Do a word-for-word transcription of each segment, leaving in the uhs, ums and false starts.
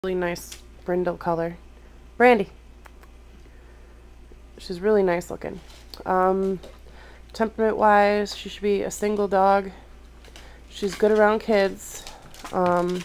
Really nice brindle color. Brandy. She's really nice looking. Um, temperament wise, she should be a single dog. She's good around kids. Um,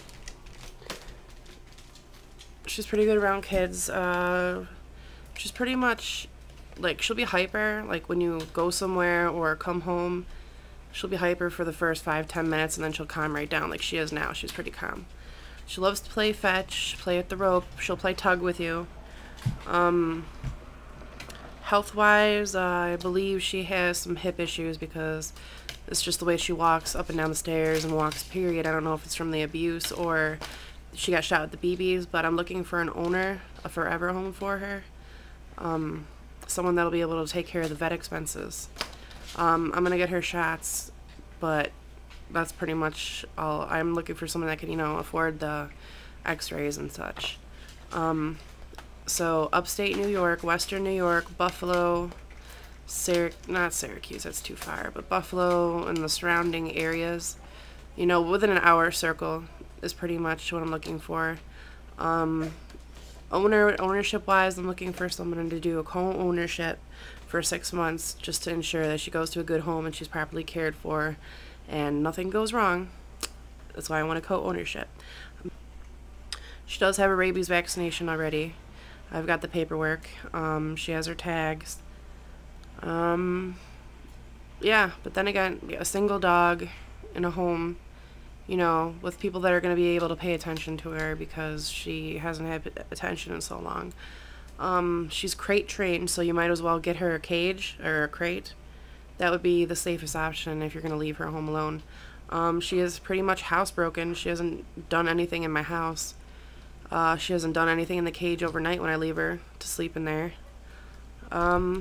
she's pretty good around kids. Uh, she's pretty much like, she'll be hyper like when you go somewhere or come home. She'll be hyper for the first five ten minutes and then she'll calm right down like she is now. She's pretty calm. She loves to play fetch, play with the rope. She'll play tug with you. Um, Health-wise, uh, I believe she has some hip issues because it's just the way she walks up and down the stairs and walks, period. I don't know if it's from the abuse or she got shot with the B Bs, but I'm looking for an owner, a forever home for her. Um, someone that'll be able to take care of the vet expenses. Um, I'm going to get her shots, but that's pretty much all. I'm looking for someone that can, you know, afford the x-rays and such. Um, so upstate New York, western New York, Buffalo, Syrac not Syracuse, that's too far, but Buffalo and the surrounding areas, you know, within an hour circle is pretty much what I'm looking for. Um, owner ownership wise, I'm looking for someone to do a co-ownership for six months just to ensure that she goes to a good home and she's properly cared for and nothing goes wrong. That's why I want a co-ownership. She does have a rabies vaccination already. I've got the paperwork. Um, she has her tags. Um, yeah, but then again, a single dog in a home, you know, with people that are going to be able to pay attention to her because she hasn't had attention in so long. Um, she's crate trained, so you might as well get her a cage or a crate. That would be the safest option if you're going to leave her home alone. Um, she is pretty much housebroken. She hasn't done anything in my house. Uh, she hasn't done anything in the cage overnight when I leave her to sleep in there. Um,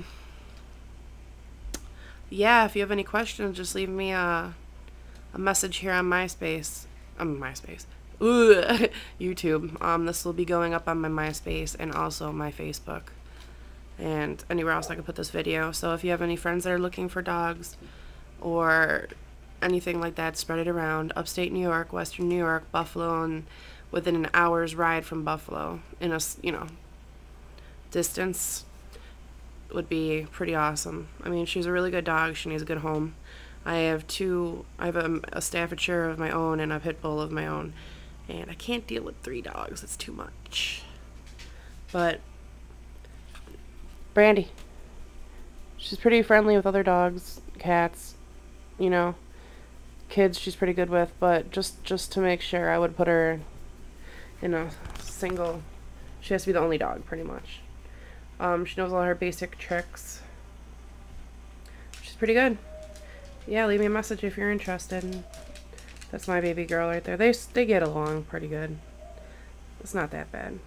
yeah, if you have any questions, just leave me a, a message here on MySpace. Um, MySpace. Ooh, YouTube. Um, this will be going up on my MySpace and also my Facebook and anywhere else I could put this video. So if you have any friends that are looking for dogs or anything like that, spread it around. Upstate New York, western New York, Buffalo, and within an hour's ride from Buffalo in a, you know, distance would be pretty awesome. I mean, she's a really good dog. She needs a good home. I have two, I have a, a Staffordshire of my own and a pit bull of my own, and I can't deal with three dogs. It's too much. But Brandy, she's pretty friendly with other dogs, cats, you know, kids she's pretty good with, but just just to make sure, I would put her in a single. She has to be the only dog pretty much. Um, she knows all her basic tricks. She's pretty good. Yeah, leave me a message if you're interested. That's my baby girl right there. They, they get along pretty good. It's not that bad.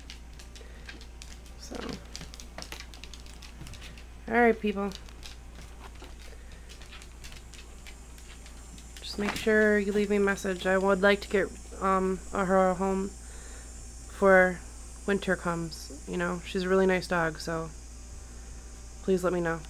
So, alright people. Just make sure you leave me a message. I would like to get um, her home before winter comes. You know, she's a really nice dog, so please let me know.